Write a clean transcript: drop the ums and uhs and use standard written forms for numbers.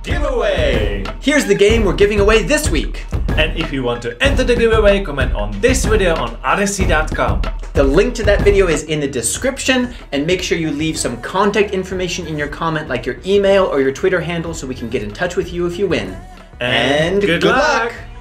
giveaway! Here's the game we're giving away this week. And if you want to enter the giveaway, comment on this video on Odysee.com. The link to that video is in the description, and make sure you leave some contact information in your comment, like your email or your Twitter handle, so we can get in touch with you if you win. And good luck!